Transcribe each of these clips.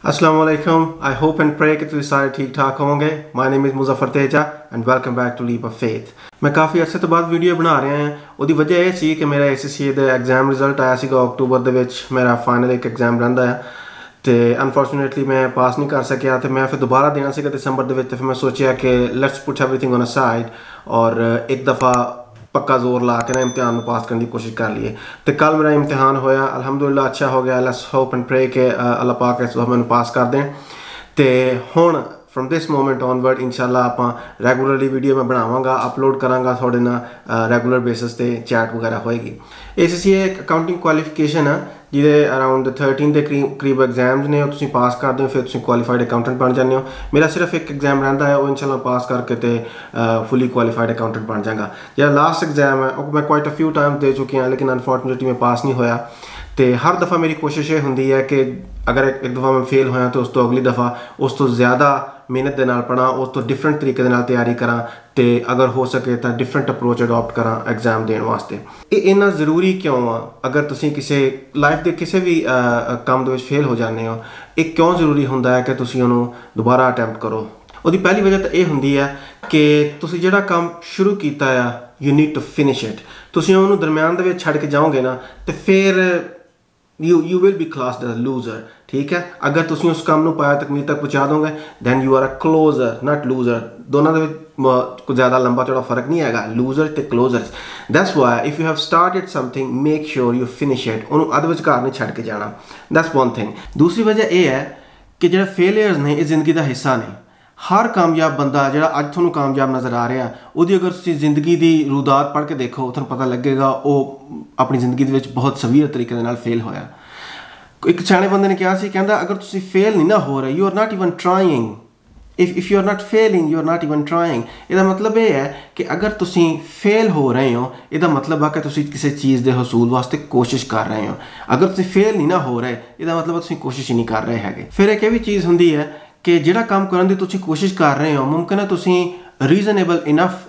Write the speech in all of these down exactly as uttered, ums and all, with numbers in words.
Assalamu alaikum. I hope and pray कि तुसीं सारे ठीक ठाक होवोगे. My name is Muzaffar Teja and welcome back to Leap of Faith. मैं काफ़ी अर्से तो बाद वीडियो बना रहा ਹਾਂ. ਉਹਦੀ ਵਜ੍ਹਾ ਇਹ ਸੀ ਕਿ ਮੇਰਾ ਐਸ ਸੀ ਦਾ ਐਗਜ਼ਾਮ ਰਿਜ਼ਲਟ ਆਇਆ ਸੀਗਾ ਅਕਤੂਬਰ ਦੇ ਵਿੱਚ. ਮੇਰਾ ਫਾਈਨਲ ਇੱਕ ਐਗਜ਼ਾਮ ਰਹਿੰਦਾ ਹੈ ਤੇ ਅਨਫੋਰਚੂਨੇਟਲੀ ਮੈਂ ਪਾਸ ਨਹੀਂ ਕਰ ਸਕਿਆ ਤੇ ਮੈਂ ਫਿਰ ਦੁਬਾਰਾ ਦੇਣਾ ਸੀਗਾ ਦਸੰਬਰ ਦੇ ਵਿੱਚ. ਤੇ ਫਿਰ ਮੈਂ ਸੋਚਿਆ ਕਿ let's put everything on a side ਔਰ ਇੱਕ ਦਫਾ पक्का जोर ला के ना इम्तिहान पास करने की कोशिश कर लिए. तो कल मेरा इम्तिहान होया अल्हम्दुलिल्लाह अच्छा हो गया. लेट्स होप एंड प्रे के अल्लाह पाक इस मैंने पास कर दें. तो हुण फ्रॉम दिस मोमेंट ऑनवर्ड इंशाल्लाह आप रेगुलरली वीडियो मैं बनावांगा अपलोड करांगा थोड़े ना रेगुलर बेसिस पे चैट वगैरह होएगी. एस सी एक अकाउंटिंग क्वालिफिकेशन है ਜਿਹਦੇ ਅਰਾਊਂਡ थर्टीन ਦੇ ਕਰੀਬ ਕਰੀਬ ਐਗਜ਼ਾਮਸ ਨੇ. ਉਹ ਤੁਸੀਂ ਪਾਸ ਕਰਦੇ ਹੋ ਫਿਰ ਤੁਸੀਂ ਕੁਆਲੀਫਾਈਡ ਅਕਾਊਂਟੈਂਟ ਬਣ ਜਾਂਦੇ ਹੋ. ਮੇਰਾ ਸਿਰਫ ਇੱਕ ਐਗਜ਼ਾਮ ਰਹਿੰਦਾ ਹੈ ਉਹ ਇਨਸ਼ਾਅੱਲਾ ਪਾਸ ਕਰਕੇ ਤੇ ਫੁੱਲੀ ਕੁਆਲੀਫਾਈਡ ਅਕਾਊਂਟੈਂਟ ਬਣ ਜਾਵਾਂਗਾ. ਜਿਹੜਾ ਲਾਸਟ ਐਗਜ਼ਾਮ ਹੈ ਉਹ ਮੈਂ ਕੁਆਇਟ ਅ ਫਿਊ ਟਾਈਮ ਦੇ ਚੁੱਕਿਆ ਲੇਕਿਨ ਅਨਫੋਰਚੂਨੇਟਲੀ ਮੈਂ ਪਾਸ ਨਹੀਂ ਹੋਇਆ. ਤੇ ਹਰ ਦਫਾ ਮੇਰੀ ਕੋਸ਼ਿਸ਼ ਇਹ ਹੁੰਦੀ ਹੈ ਕਿ ਅਗਰ ਇੱਕ ਦਫਾ ਮੈਂ ਫੇਲ ਹੋਇਆ ਤਾਂ ਉਸ ਤੋਂ ਅਗਲੀ ਦਫਾ ਉਸ ਤੋਂ ਜ਼ਿਆਦਾ ਮਿਹਨਤ ਦੇ ਨਾਲ ਪੜ੍ਹਾਂ, ਉਸ ਤੋਂ ਡਿਫਰੈਂਟ ਤਰੀਕੇ ਦੇ ਨਾਲ ਤਿਆਰੀ ਕਰਾਂ ਤੇ ਅਗਰ ਹੋ ਸਕੇ ਤਾਂ ਡਿਫਰੈਂਟ ਅਪਰੋਚ ਅਡੋਪਟ ਕਰਾਂ ਐਗਜ਼ਾਮ ਦੇਣ ਵਾਸਤੇ. ਇਹ ਇੰਨਾ ਜ਼ਰੂਰੀ ਕਿਉਂ ਆ? ਅਗਰ ਤੁਸੀਂ ਕਿਸੇ ਲਾਈਫ ਦੇ ਕਿਸੇ ਵੀ ਕੰਮ ਦੇ ਵਿੱਚ ਫੇਲ ਹੋ ਜਾਂਦੇ ਹੋ, ਇਹ ਕਿਉਂ ਜ਼ਰੂਰੀ ਹੁੰਦਾ ਹੈ ਕਿ ਤੁਸੀਂ ਉਹਨੂੰ ਦੁਬਾਰਾ ਅਟੈਂਪਟ ਕਰੋ? ਉਹਦੀ ਪਹਿਲੀ ਵਜ੍ਹਾ ਤਾਂ ਇਹ ਹੁੰਦੀ ਹੈ ਕਿ ਤੁਸੀਂ ਜਿਹੜਾ ਕੰਮ ਸ਼ੁਰੂ ਕੀਤਾ ਆ you need to finish it. ਤੁਸੀਂ ਉਹਨੂੰ ਦਰਮਿਆਨ ਦੇ ਵਿੱਚ ਛੱਡ ਕੇ ਜਾਓਗੇ ਨਾ ਤੇ ਫਿਰ you you will be classed as a loser. ठीक है, अगर तुम उस काम पाया तकमील तक पहुँचा दोगे then you are a closer not loser. दोनों के कुछ ज़्यादा लंबा चौड़ा फ़र्क नहीं आएगा loser ते closer. That's why if you have started something make sure you finish it. उन्होंने अध विचकार नहीं छड़ के जाना. That's one thing. दूसरी वजह यह है कि जो फेलियर्स ने ये जिंदगी का हिस्सा नहीं. हर कामयाब बंदा जो अज थोड़ा कामयाब नज़र आ रहा वो अगर तुम जिंदगी की रुदात पढ़ के देखो तो पता लगेगा वो अपनी जिंदगी के बहुत सवीर तरीके नाल फेल होया. एक सियाणे बंदे ने कहा सी कहंदा अगर तुम फेल नहीं ना हो रहे you are not even trying. If if you are not failing you are not even trying. इसका मतलब ये है कि अगर तुम फेल हो रहे हो इसका मतलब है कि तुम किसी चीज़ के हसूल वास्ते कोशिश कर रहे हो. अगर तुम फेल नहीं ना हो रहे इसका मतलब तुम कोशिश ही नहीं कर रहे है. फिर एक भी चीज़ होंगी है कि ਜਿਹੜਾ ਕੰਮ ਕਰਨ ਦੀ ਤੁਸੀਂ ਕੋਸ਼ਿਸ਼ ਕਰ ਰਹੇ ਹੋ ਮੁਮਕਿਨ ਹੈ ਤੁਸੀਂ ਰੀਜ਼ਨੇਬਲ ਇਨਫ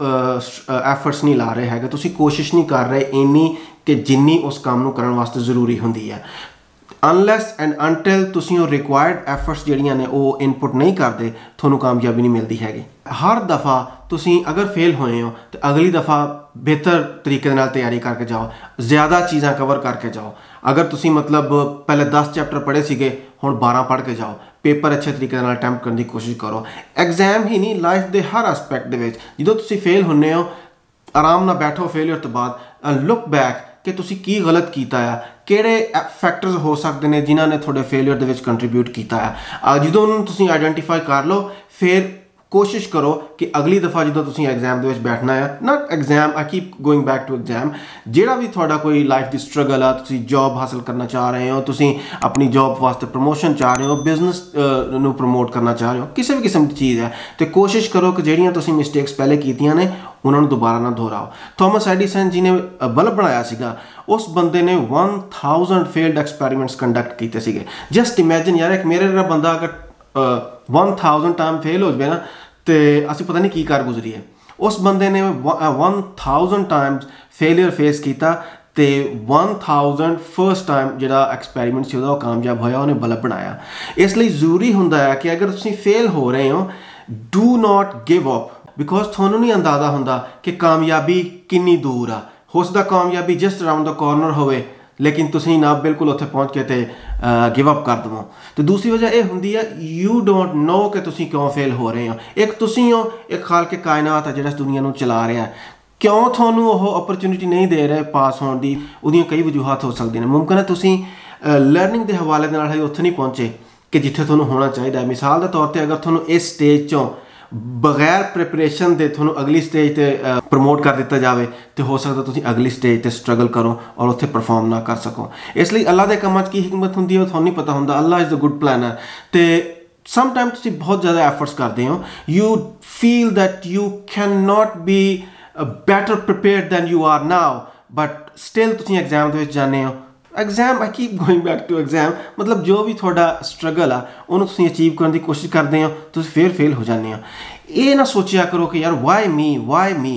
ਐਫਰਟਸ ਨਹੀਂ ਲਾ ਰਹੇ ਹੈਗੇ. ਤੁਸੀਂ ਕੋਸ਼ਿਸ਼ ਨਹੀਂ ਕਰ ਰਹੇ ਇੰਨੀ ਕਿ ਜਿੰਨੀ ਉਸ ਕੰਮ ਨੂੰ ਕਰਨ ਵਾਸਤੇ ਜ਼ਰੂਰੀ ਹੁੰਦੀ ਹੈ. ਅਨਲੈਸ ਐਂਡ ਅੰਟਿਲ ਤੁਸੀਂ ਉਹ ਰਿਕੁਆਇਰਡ ਐਫਰਟਸ ਜਿਹੜੀਆਂ ਨੇ ਉਹ ਇਨਪੁਟ ਨਹੀਂ ਕਰਦੇ ਤੁਹਾਨੂੰ ਕਾਮਯਾਬੀ ਨਹੀਂ ਮਿਲਦੀ ਹੈਗੀ. ਹਰ ਦਫਾ ਤੁਸੀਂ ਅਗਰ ਫੇਲ ਹੋਏ ਹੋ ਤਾਂ ਅਗਲੀ ਦਫਾ ਬਿਹਤਰ ਤਰੀਕੇ ਨਾਲ ਤਿਆਰੀ ਕਰਕੇ ਜਾਓ, ਜ਼ਿਆਦਾ ਚੀਜ਼ਾਂ ਕਵਰ ਕਰਕੇ ਜਾਓ. ਅਗਰ ਤੁਸੀਂ ਮਤਲਬ ਪਹਿਲੇ ਦਸ ਚੈਪਟਰ ਪੜ੍ਹੇ ਸੀਗੇ ਹੁਣ ਬਾਰਾਂ ਪੜ੍ਹ ਕੇ ਜਾਓ. पेपर अच्छे तरीके नाल अटैम्प्ट करने की कोशिश करो. एग्जाम ही नहीं लाइफ के हर एस्पैक्ट दे विच जो तुसीं फेल होंदे हो आराम नाल बैठो फेलियर तो बाद लुक बैक कि तुसीं की गलत कीता है, किहड़े फैक्टर्स हो सकते हैं जिन्हां ने तुहाडे फेलियर दे विच कंट्रीब्यूट कीता है. जो उन्होंने तुसीं आइडेंटिफाई कर लो फिर कोशिश करो कि अगली दफ़ा जो तुम एग्जाम के बैठना है not exam I keep going back to exam जोड़ा भी थोड़ा कोई लाइफ की स्ट्रगल है, तुम जॉब हासिल करना चाह रहे हो, तुम अपनी जॉब वास्ते प्रमोशन चाह रहे हो, बिजनेस नू प्रमोट करना चाह रहे हो, किसी भी किस्म की चीज़ है तो कोशिश करो कि ਜਿਹੜੀਆਂ ਤੁਸੀਂ मिसटेक्स पहले कीतियां ने उन्होंने दोबारा ना दोहराओ. थॉमस एडिसन जी ने बल्ब बनाया सीगा उस बंदे ने one thousand failed experiments conduct किए सीगे. जस्ट इमेजिन यार एक मेरे जरा बंदा अगर वन थाउजेंड टाइम फेल हो जाए ना तो असी पता नहीं की कर गुजरी है. उस बंदे ने one thousand times failure face किया तो वन थाउजेंड फर्स्ट टाइम जो एक्सपैरीमेंट से कामयाब होया उन्हें बल्ब बनाया. इसलिए जरूरी होंदा है कि अगर तुम फेल हो रहे हो do not give up because थोनू नहीं अंदाजा होंदा कि कामयाबी किन्नी दूर आ. हो सकता कामयाबी जस्ट अराउंड द कॉर्नर होवे लेकिन तुसीं ना बिल्कुल उत्थे पहुँच के ते गिव अप कर दवो. तो दूसरी वजह यह होंदी है यू डोंट नो कि तुसीं क्यों फेल हो रहे हो. एक तुसीं हो एक खालके कायनात है जिहड़ा दुनिया नूं चला रहा है. क्यों तुहानूं ओह अपॉर्चुनिटी नहीं दे रहे पास होने की उहदियां कई वजूहात हो सकदियां ने. मुमकिन है तुसीं लर्निंग के हवाले नाल हजे उत्थे नहीं पहुँचे कि जिथे तुहानूं होना चाहिए. मिसाल के तौर पर अगर तुहानूं इस स्टेज चों बगैर प्रिपरेशन दे थोनों अगली स्टेज ते प्रमोट कर दिता जाए तो हो सकता तुसीं अगली स्टेज ते स्ट्रगल करो और उत्थे परफॉर्म ना कर सको. इसलिए अल्लाह के कामां च की हिकमत होंदी है वो तुहानूं नहीं पता होंदा. Allah is a good planner. तो समटाइम तुसीं बहुत ज़्यादा एफर्ट्स करते हो you feel that you can not be better prepared than you are now but still तुसीं एग्जाम दे विच जाने हो. Exam I keep going back to exam मतलब जो भी थोड़ा स्ट्रगल आ उन्होंने तुसीं अचीव करने की कोशिश करते हो तुसीं फिर फेल हो जाते हो. ये ना सोचा करो कि यार वाई मी वाई मी.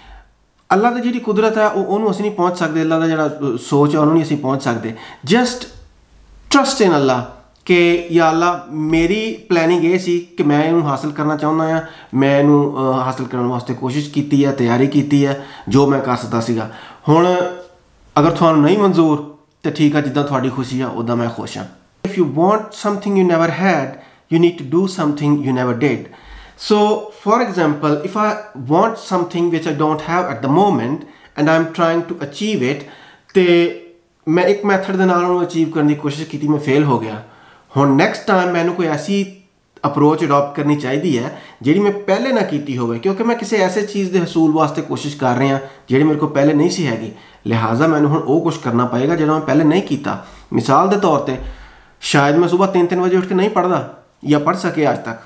अल्लाह की जी कुदरत है उन्होंने असीं नहीं पहुँच सकते. अल्लाह का जो सोच है उन्होंने नहीं असीं पहुँच सकते. जस्ट ट्रस्ट इन अल्लाह कि या अल्लाह मेरी प्लैनिंग ये सी कि मैं इनू हासिल करना चाहुंदा आ, मैं इनू हासिल करने वास्ते कोशिश की है, तैयारी की है, जो मैं कर सकता सीगा। हुण अगर तुहानू नहीं मंजूर तो ठीक है, जिद्दां तुहाडी खुशी आ उद्दां मैं खुश हाँ। If you want something you never had, you need to do something you never did. So for example, if I want something which I don't have at the moment and I'm trying to achieve it, ਤੇ मैं एक method ਦੇ ਨਾਲ ਉਹਨੂੰ achieve ਕਰਨ ਦੀ ਕੋਸ਼ਿਸ਼ ਕੀਤੀ, ਮੈਂ ਫੇਲ ਹੋ ਗਿਆ। ਹੁਣ ਨੈਕਸਟ ਟਾਈਮ ਮੈਨੂੰ ਕੋਈ ਐਸੀ ਅਪਰੋਚ ਅਡਾਪਟ ਕਰਨੀ ਚਾਹੀਦੀ ਹੈ ਜਿਹੜੀ ਮੈਂ ਪਹਿਲੇ ਨਾ ਕੀਤੀ ਹੋਵੇ, ਕਿਉਂਕਿ ਮੈਂ ਕਿਸੇ ਐਸੇ ਚੀਜ਼ ਦੇ ਹਸੂਲ ਵਾਸਤੇ ਕੋਸ਼ਿਸ਼ ਕਰ ਰਿਹਾ ਜਿਹੜੀ ਮੇਰੇ ਕੋਲ ਪਹਿਲੇ ਨਹੀਂ ਸੀ ਹੈਗੀ। ਲਿਹਾਜ਼ਾ ਮੈਨੂੰ ਹੁਣ ਉਹ ਕੁਝ ਕਰਨਾ ਪਏਗਾ ਜਿਹੜਾ ਮੈਂ ਪਹਿਲੇ ਨਹੀਂ ਕੀਤਾ। ਮਿਸਾਲ ਦੇ ਤੌਰ ਤੇ ਸ਼ਾਇਦ ਮੈਂ ਸਵੇਰ तीन तीन ਵਜੇ ਉੱਠ ਕੇ ਨਹੀਂ ਪੜ੍ਹਦਾ ਜਾਂ ਪੜ੍ਹ ਸਕੇ ਅੱਜ ਤੱਕ।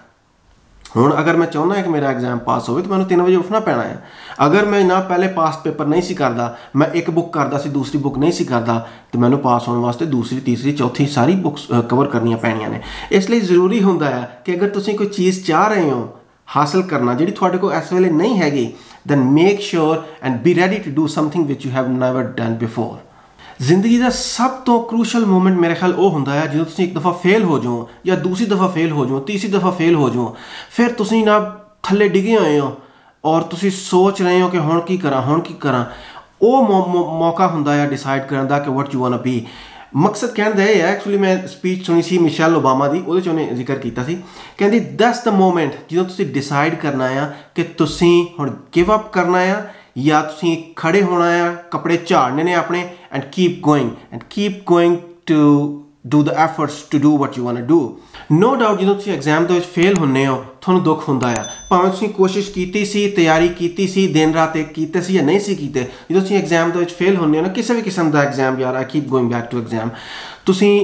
ਹੁਣ ਅਗਰ ਮੈਂ ਚਾਹੁੰਦਾ ਹਾਂ ਕਿ ਮੇਰਾ ਐਗਜ਼ਾਮ ਪਾਸ ਹੋਵੇ ਤਾਂ ਮੈਨੂੰ तीन ਵਜੇ ਉੱਠਣਾ ਪੈਣਾ ਹੈ। ਅਗਰ ਮੈਂ ਨਾ ਪਹਿਲੇ ਪਾਸ ਪੇਪਰ ਨਹੀਂ ਸੀ ਕਰਦਾ, ਮੈਂ ਇੱਕ ਬੁੱਕ ਕਰਦਾ ਸੀ, ਦੂਸਰੀ ਬੁੱਕ ਨਹੀਂ ਸੀ ਕਰਦਾ, ਤੇ ਮੈਨੂੰ ਪਾਸ ਹੋਣ ਵਾਸਤੇ ਦੂਸਰੀ, ਤੀਸਰੀ, ਚੌਥੀ ਸਾਰੀ ਬੁੱਕਸ ਕਵਰ ਕਰਨੀਆਂ ਪੈਣੀਆਂ ਨੇ। ਇਸ ਲਈ ਜ਼ਰੂਰੀ ਹੁੰਦਾ ਹੈ ਕਿ ਅਗਰ ਤੁਸੀਂ ਕੋਈ ਚੀਜ਼ ਚਾਹ ਰਹੇ ਹੋ ਹਾਸਲ ਕਰਨਾ ਜਿਹੜੀ ਤੁਹਾਡੇ ਕੋਲ ਇਸ ਵੇਲੇ ਨਹੀਂ ਹੈਗੀ, then make sure and be ready to do something which you have never done before. ਜ਼ਿੰਦਗੀ ਦਾ ਸਭ ਤੋਂ ਕ੍ਰੂਸ਼ਲ ਮੂਮੈਂਟ ਮੇਰੇ ਖਿਆਲ ਉਹ ਹੁੰਦਾ ਹੈ ਜਦੋਂ ਤੁਸੀਂ ਇੱਕ ਦਫਾ ਫੇਲ ਹੋ ਜਾਓ ਜਾਂ ਦੂਸਰੀ ਦਫਾ ਫੇਲ ਹੋ ਜਾਓ, ਤੀਸਰੀ ਦਫਾ ਫੇਲ ਹੋ ਜਾਓ, ਫਿਰ ਤੁਸੀਂ ਨਾ ਥੱਲੇ ਡਿੱਗੇ ਹੋਏ ਹੋ ਔਰ ਤੁਸੀਂ ਸੋਚ ਰਹੇ ਹੋ ਕਿ ਹੁਣ ਕੀ ਕਰਾਂ, ਹੁਣ ਕੀ ਕਰਾਂ। ਉਹ ਮੌਕਾ ਹੁੰਦਾ ਹੈ ਡਿਸਾਈਡ ਕਰਨ ਦਾ ਕਿ what you want to be. ਮਕਸਦ ਕਹਿਣ ਦਾ ਇਹ ਹੈ, ਐਕਚੁਅਲੀ ਮੈਂ ਸਪੀਚ ਸੁਣੀ ਸੀ ਮਿਸ਼ੇਲ ਓਬਾਮਾ ਦੀ, ਉਹਦੇ 'ਚ ਉਹਨੇ ਜ਼ਿਕਰ ਕੀਤਾ ਸੀ, ਕਹਿੰਦੀ ਦੈਟਸ ਦ ਮੂਮੈਂਟ ਜਦੋਂ ਤੁਸੀਂ ਡਿਸਾਈਡ ਕਰਨਾ ਆ ਕਿ ਤੁਸੀਂ ਹੁਣ ਗਿਵ ਅਪ ਕਰਨਾ ਆ ਜਾਂ ਤੁਸੀਂ ਖੜੇ ਹੋਣਾ ਆ, ਕੱਪੜੇ ਝਾੜਨੇ ਨੇ ਆਪਣੇ, and keep going and keep going to do the efforts to do what you want to do. No doubt ਜਦੋਂ ਤੁਸੀਂ ਐਗਜ਼ਾਮ ਦੇ ਵਿੱਚ ਫੇਲ ਹੁੰਦੇ ਹੋ ਤੁਹਾਨੂੰ ਦੁੱਖ ਹੁੰਦਾ ਆ, ਭਾਵੇਂ ਤੁਸੀਂ ਕੋਸ਼ਿਸ਼ ਕੀਤੀ ਸੀ, ਤਿਆਰੀ ਕੀਤੀ ਸੀ, ਦਿਨ ਰਾਤ ਇੱਕ ਕੀਤੇ ਸੀ ਜਾਂ ਨਹੀਂ ਸੀ ਕੀਤੇ। ਜਦੋਂ ਤੁਸੀਂ ਐਗਜ਼ਾਮ ਦੇ ਵਿੱਚ ਫੇਲ ਹੁੰਦੇ ਹੋ ਨਾ, ਕਿਸੇ ਵੀ ਕਿਸਮ ਦਾ ਐਗਜ਼ਾਮ, ਯਾਰ I keep going back to exam, ਤੁਸੀਂ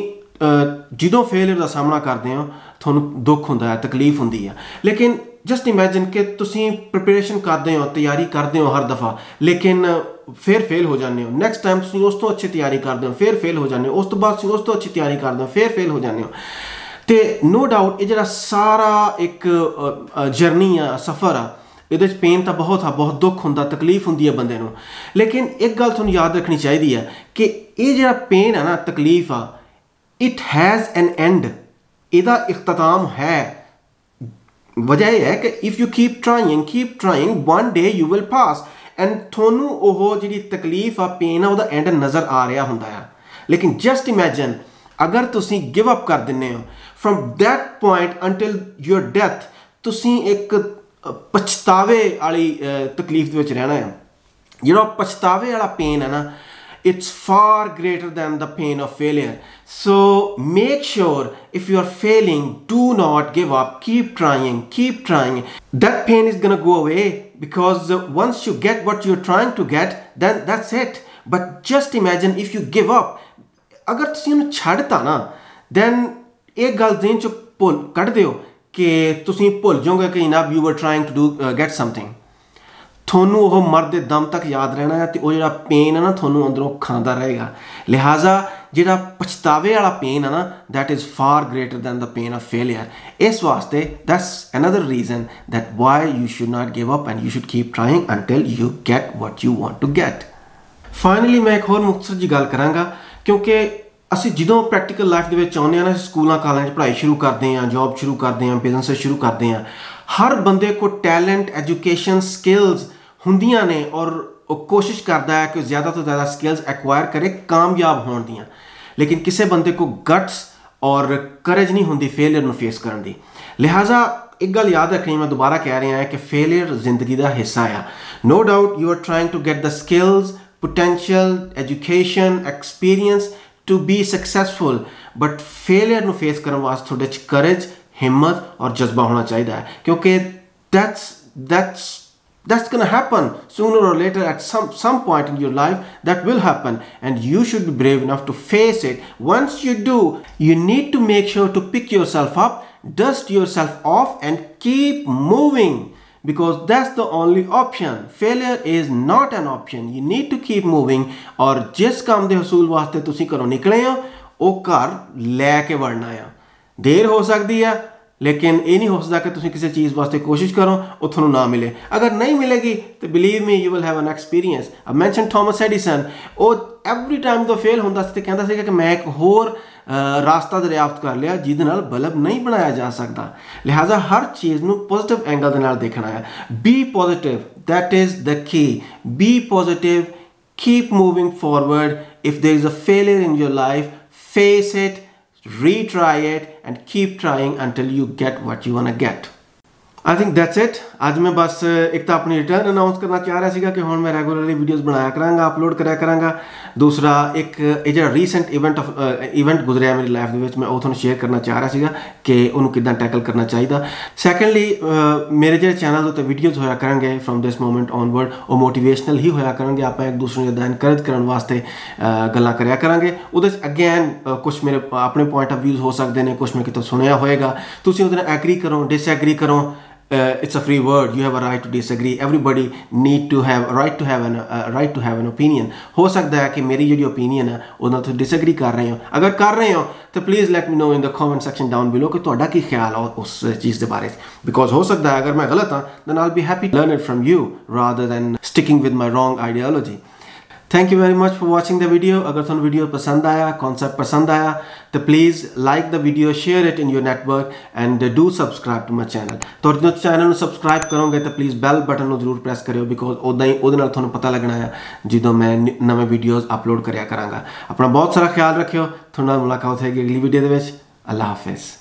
ਜਦੋਂ ਫੇਲਰ ਦਾ ਸਾਹਮਣਾ ਕਰਦੇ ਹੋ ਤੁਹਾਨੂੰ ਦੁੱਖ ਹੁੰਦਾ ਹੈ, ਤਕਲੀਫ ਹੁੰਦੀ ਆ। ਲੇਕਿਨ ਜਸਟ ਇਮੈਜਿਨ ਕਿ ਤੁਸੀਂ ਪ੍ਰਿਪਰੇਸ਼ਨ ਕਰਦੇ ਹੋ, ਤਿਆਰੀ ਕਰਦੇ ਹੋ ਹਰ ਦਫਾ, ਲੇਕਿਨ ਫਿਰ ਫੇਲ ਹੋ ਜਾਂਦੇ ਹੋ। ਨੈਕਸਟ ਟਾਈਮ ਤੁਸੀਂ ਉਸ ਤੋਂ ਅੱਛੀ ਤਿਆਰੀ ਕਰਦੇ ਹੋ, ਫਿਰ ਫੇਲ ਹੋ ਜਾਂਦੇ ਹੋ, ਉਸ ਤੋਂ ਬਾਅਦ ਤੁਸੀਂ ਉਸ ਤੋਂ ਅੱਛੀ ਤਿਆਰੀ ਕਰਦੇ ਹੋ, ਫਿਰ ਫੇਲ ਹੋ ਜਾਂਦੇ ਹੋ। ਤੇ ਨੋ ਡਾਊਟ ਇਹ ਜਿਹੜਾ ਸਾਰਾ ਇੱਕ ਜਰਨੀ ਆ, ਸਫ਼ਰ ਆ, ਇਹਦੇ 'ਚ ਪੇਨ ਤਾਂ ਬਹੁਤ ਆ, ਬਹੁਤ ਦੁੱਖ ਹੁੰਦਾ, ਤਕਲੀਫ ਹੁੰਦੀ ਹੈ ਬੰਦੇ ਨੂੰ। ਲੇਕਿਨ ਇੱਕ ਗੱਲ ਤੁਹਾਨੂੰ ਯਾਦ ਰੱਖਣੀ ਚਾਹੀਦੀ ਹੈ ਕਿ ਇਹ ਜਿਹੜਾ ਪੇਨ ਆ ਨਾ, ਤਕਲੀਫ ਆ, ਇਟ ਹੈਜ਼ ਐਨ ਐਂਡ, ਇਹਦਾ ਇਖਤਤਾਮ ਹੈ। ਵਜ੍ਹਾ ਇਹ ਹੈ ਕਿ if you keep trying keep trying one day you will pass, and ਤੁਹਾਨੂੰ ਉਹ ਜਿਹੜੀ ਤਕਲੀਫ ਆ, ਪੇਨ ਆ, ਉਹਦਾ ਐਂਡ ਨਜ਼ਰ ਆ ਰਿਹਾ ਹੁੰਦਾ ਆ। ਲੇਕਿਨ ਜਸਟ ਇਮੈਜਿਨ ਅਗਰ ਤੁਸੀਂ ਗਿਵ ਅਪ ਕਰ ਦਿੰਦੇ ਹੋ, from that point until your death ਤੁਸੀਂ ਇੱਕ ਪਛਤਾਵੇ ਵਾਲੀ ਤਕਲੀਫ ਦੇ ਵਿੱਚ ਰਹਿਣਾ ਆ। ਜਿਹੜਾ ਪਛਤਾਵੇ ਵਾਲਾ ਪੇਨ ਹੈ ਨਾ, it's far greater than the pain of failure. So make sure if you are failing, do not give up, keep trying, keep trying. That pain is gonna go away because once you get what you're trying to get, then that's it. But just imagine if you give up, agar tusi ਉਹਨੂੰ ਛੱਡਤਾ ਨਾ, then ਇੱਕ ਗੱਲ ਜ਼ਿਹਨ ਚੋਂ ਭੁੱਲ ਕੱਢ ਦਿਓ ਕਿ ਤੁਸੀਂ ਭੁੱਲ ਜਾਓਗੇ ਕਿ ਨਾ you were trying to do uh, get something. ਤੁਹਾਨੂੰ ਉਹ ਮਰਦੇ ਦਮ ਤੱਕ ਯਾਦ ਰਹਿਣਾ ਹੈ ਤੇ ਉਹ ਜਿਹੜਾ ਪੇਨ ਹੈ ਨਾ ਤੁਹਾਨੂੰ ਅੰਦਰੋਂ ਖਾਂਦਾ ਰਹੇਗਾ। ਲਿਹਾਜ਼ਾ ਜਿਹੜਾ ਪਛਤਾਵੇ ਵਾਲਾ ਪੇਨ ਹੈ ਨਾ, that is far greater than the pain of failure. ਇਸ ਵਾਸਤੇ that's another reason that why you should not give up and you should keep trying until you get what you want to get. Finally ਮੈਂ ਇੱਕ ਹੋਰ ਮੁਖਤਸਰ ਜੀ ਗੱਲ ਕਰਾਂਗਾ, ਕਿਉਂਕਿ ਅਸੀਂ ਜਦੋਂ ਪ੍ਰੈਕਟੀਕਲ ਲਾਈਫ ਦੇ ਵਿੱਚ ਆਉਂਦੇ ਹਾਂ ਨਾ, ਅਸੀਂ ਸਕੂਲਾਂ ਕਾਲਜਾਂ 'ਚ ਪੜ੍ਹਾਈ ਸ਼ੁਰੂ ਕਰਦੇ ਹਾਂ, ਜੋਬ ਸ਼ੁਰੂ ਕਰਦੇ ਹਾਂ, ਬਿਜ਼ਨਸ ਸ਼ੁਰੂ ਕਰਦੇ ਹਾਂ, ਹਰ ਬੰਦੇ ਕੋਲ ਟੈਲੈਂਟ, ਐਜੂਕੇਸ਼ਨ, ਸਕਿੱਲਸ ਹੁੰਦੀਆਂ ਨੇ ਔਰ ਉਹ ਕੋਸ਼ਿਸ਼ ਕਰਦਾ ਹੈ ਕਿ ਜ਼ਿਆਦਾ ਤੋਂ ਜ਼ਿਆਦਾ ਸਕਿੱਲਸ ਐਕਵਾਇਰ ਕਰੇ ਕਾਮਯਾਬ ਹੋਣ ਦੀਆਂ। ਲੇਕਿਨ ਕਿਸੇ ਬੰਦੇ ਕੋਲ ਗਟਸ ਔਰ ਕਰੇਜ ਨਹੀਂ ਹੁੰਦੀ ਫੇਲਿਅਰ ਨੂੰ ਫੇਸ ਕਰਨ ਦੀ। ਲਿਹਾਜ਼ਾ ਇੱਕ ਗੱਲ ਯਾਦ ਰੱਖਣੀ, ਮੈਂ ਦੁਬਾਰਾ ਕਹਿ ਰਿਹਾ ਕਿ ਫੇਲਿਅਰ ਜ਼ਿੰਦਗੀ ਦਾ ਹਿੱਸਾ ਆ। No doubt you are trying to get the skills, potential, education, experience to be successful, but failure ਨੂੰ ਫੇਸ ਕਰਨ ਵਾਸਤੇ ਤੁਹਾਡੇ 'ਚ ਕਰੇਜ, ਹਿੰਮਤ ਔਰ ਜਜ਼ਬਾ ਹੋਣਾ ਚਾਹੀਦਾ ਹੈ, ਕਿਉਂਕਿ that's that's that's gonna happen sooner or later at some some point in your life. That will happen and you should be brave enough to face it. Once you do, you need to make sure to pick yourself up, dust yourself off and keep moving, because that's the only option. Failure is not an option. You need to keep moving. और जिस काम दे हसूल वास्ते तुसी घरों निकले हो ਉਹ ਘਰ ਲੈ ਕੇ ਵੜਨਾ ਆ। ਦੇਰ ਹੋ ਸਕਦੀ ਆ ਲੇਕਿਨ ਇਹ ਨਹੀਂ ਹੋ ਸਕਦਾ ਕਿ ਤੁਸੀਂ ਕਿਸੇ ਚੀਜ਼ ਵਾਸਤੇ ਕੋਸ਼ਿਸ਼ ਕਰੋ ਉਹ ਤੁਹਾਨੂੰ ਨਾ ਮਿਲੇ। ਅਗਰ ਨਹੀਂ ਮਿਲੇਗੀ ਤਾਂ believe me you will have an experience. ਆ ਮੈਂਸ਼ਨ ਥਾਮਸ ਐਡੀਸਨ, ਉਹ ਐਵਰੀ ਟਾਈਮ ਤੋਂ ਫੇਲ ਹੁੰਦਾ ਸੀ ਤੇ ਕਹਿੰਦਾ ਸੀਗਾ ਕਿ ਮੈਂ ਇੱਕ ਹੋਰ ਰਾਸਤਾ ਦਰਿਆਫਤ ਕਰ ਲਿਆ ਜਿਹਦੇ ਨਾਲ ਬਲਬ ਨਹੀਂ ਬਣਾਇਆ ਜਾ ਸਕਦਾ। ਲਿਹਾਜ਼ਾ ਹਰ ਚੀਜ਼ ਨੂੰ ਪੋਜ਼ਿਟਿਵ ਐਂਗਲ ਦੇ ਨਾਲ ਦੇਖਣਾ ਹੈ। Be positive, that is the key. Be positive, keep moving forward. If there is a failure in your life, face it, retry it and keep trying until you get what you want to get. I think that's it. ਅੱਜ ਮੈਂ ਬਸ ਇੱਕ ਤਾਂ ਆਪਣੀ return announce ਕਰਨਾ ਚਾਹ ਰਿਹਾ ਸੀਗਾ ਕਿ ਹੁਣ ਮੈਂ ਰੈਗੂਲਰਲੀ ਵੀਡੀਓਜ਼ ਬਣਾਇਆ ਕਰਾਂਗਾ, ਅਪਲੋਡ ਕਰਿਆ ਕਰਾਂਗਾ। ਦੂਸਰਾ ਇੱਕ ਇਹ ਜਿਹੜਾ ਰੀਸੈਂਟ ਇਵੈਂਟ ਇਵੈਂਟ ਗੁਜ਼ਰਿਆ ਮੇਰੀ ਲਾਈਫ ਦੇ ਵਿੱਚ, ਮੈਂ ਉਹ ਤੁਹਾਨੂੰ ਸ਼ੇਅਰ ਕਰਨਾ ਚਾਹ ਰਿਹਾ ਸੀਗਾ ਕਿ ਉਹਨੂੰ ਕਿੱਦਾਂ ਟੈਕਲ ਕਰਨਾ ਚਾਹੀਦਾ। ਸੈਕੰਡਲੀ ਮੇਰੇ ਜਿਹੜੇ ਚੈਨਲ ਦੇ ਉੱਤੇ ਵੀਡੀਓਜ਼ ਹੋਇਆ ਕਰਨਗੇ ਫਰੋਮ ਦਿਸ ਮੋਮੈਂਟ ਔਨਵਰਡ, ਉਹ ਮੋਟੀਵੇਸ਼ਨਲ ਹੀ ਹੋਇਆ ਕਰਨਗੇ। ਆਪਾਂ ਇੱਕ ਦੂਸਰੇ ਨੂੰ ਇੱਦਾਂ ਇਨਕਰੇਜ ਕਰਨ ਵਾਸਤੇ ਗੱਲਾਂ ਕਰਿਆ ਕਰਾਂਗੇ। ਉਹਦੇ 'ਚ ਅਗੇਨ ਕੁਛ ਮੇਰੇ ਆਪਣੇ ਪੁਆਇੰਟ ਆਫ ਵਿਊਜ਼ ਹੋ ਸਕਦੇ ਨੇ, ਕੁਛ ਮੈਂ ਕਿਤੋਂ ਸੁਣਿਆ ਹੋਏਗਾ, ਤੁਸੀਂ ਉਹਦੇ ਨਾਲ ਐਗਰੀ ਕਰੋ, ਡਿਸਐਗਰੀ ਕਰੋ। Uh, it's a free word. You have a right to disagree. Everybody need to have a right to have an uh, right to have an opinion. हो सकता है कि मेरी जो opinion है वो ना तो disagree कर रहे हो, अगर कर रहे हो तो please let me know in the comment section down below कि ਤੁਹਾਡਾ ਕੀ ਖਿਆਲ ਹੈ ਉਸ ਚੀਜ਼ ਦੇ ਬਾਰੇ। because ਹੋ ਸਕਦਾ ਹੈ ਅगर मैं गलत ਹਾਂ then I'll be happy to learn it from you rather than sticking with my wrong ideology. Thank you very much for watching the video. अगर तुम वीडियो पसंद आया, कॉन्सेप्ट पसंद आया तो please like the video, share it in your network and do subscribe to my channel. तो जो channel ਨੂੰ ਸਬਸਕ੍ਰਾਈਬ ਕਰੋਗੇ ਤਾਂ ਪਲੀਜ਼ ਬੈਲ ਬਟਨ ਨੂੰ ਜ਼ਰੂਰ ਪ੍ਰੈਸ ਕਰਿਓ ਬਿਕੋਜ਼ ਉਦਾਂ ਹੀ ਉਹਦੇ ਨਾਲ ਤੁਹਾਨੂੰ ਪਤਾ ਲੱਗਣਾ ਹੈ ਜਦੋਂ ਮੈਂ ਨਵੇਂ ਵੀਡੀਓਜ਼ ਅਪਲੋਡ ਕਰਿਆ ਕਰਾਂਗਾ। ਆਪਣਾ ਬਹੁਤ ਸਾਰਾ ਖਿਆਲ ਰੱਖਿਓ। ਤੁਹਾਡੇ ਨਾਲ ਮੁਲਾਕਾਤ ਹੋਏਗੀ ਅਗਲੀ ਵੀਡੀਓ ਦੇ ਵਿੱਚ। ਅੱਲਾ ਹਾਫਿਜ਼।